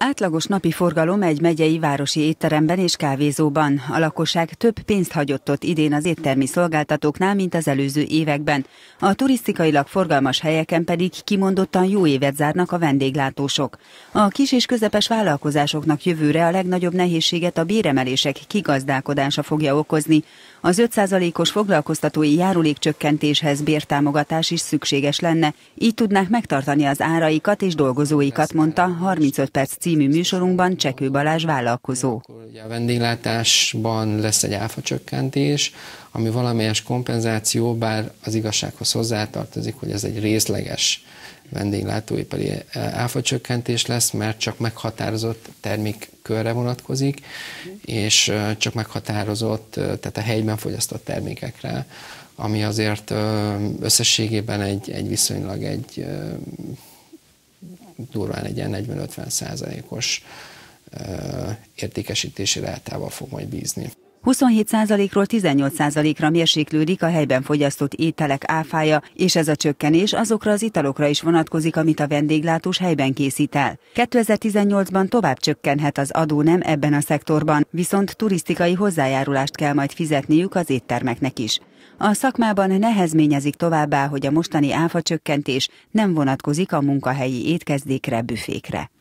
Átlagos napi forgalom egy megyei városi étteremben és kávézóban. A lakosság több pénzt hagyott ott idén az éttermi szolgáltatóknál, mint az előző években. A turisztikailag forgalmas helyeken pedig kimondottan jó évet zárnak a vendéglátósok. A kis és közepes vállalkozásoknak jövőre a legnagyobb nehézséget a béremelések kigazdálkodása fogja okozni. Az 5%-os foglalkoztatói járulékcsökkentéshez bértámogatás is szükséges lenne, így tudnák megtartani az áraikat és dolgozóikat, mondta 35 perc című műsorunkban Csekő Balázs vállalkozó. A vendéglátásban lesz egy áfacsökkentés, ami valamelyes kompenzáció, bár az igazsághoz hozzátartozik, hogy ez egy részleges vendéglátóipari áfacsökkentés lesz, mert csak meghatározott termékkörre vonatkozik, és csak meghatározott, tehát a helyben fogyasztott termékekre, ami azért összességében egy viszonylag durván egy ilyen 40-50%-os értékesítési rátával fog majd bízni. 27%-ról 18%-ra mérséklődik a helyben fogyasztott ételek áfája, és ez a csökkenés azokra az italokra is vonatkozik, amit a vendéglátós helyben készít el. 2018-ban tovább csökkenhet az adónem ebben a szektorban, viszont turisztikai hozzájárulást kell majd fizetniük az éttermeknek is. A szakmában nehezményezik továbbá, hogy a mostani áfacsökkentés nem vonatkozik a munkahelyi étkezdékre, büfékre.